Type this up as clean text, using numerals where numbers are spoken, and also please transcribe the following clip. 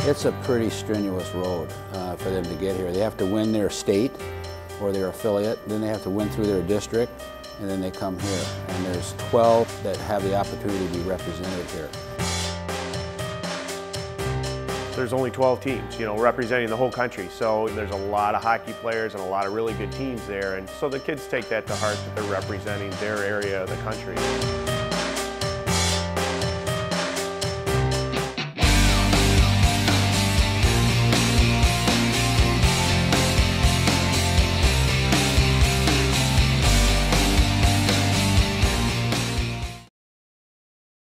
It's a pretty strenuous road for them to get here. They have to win their state or their affiliate, then they have to win through their district, and then they come here. And there's 12 that have the opportunity to be represented here. There's only 12 teams, representing the whole country. So there's a lot of hockey players and a lot of really good teams there. And so the kids take that to heart that they're representing their area of the country.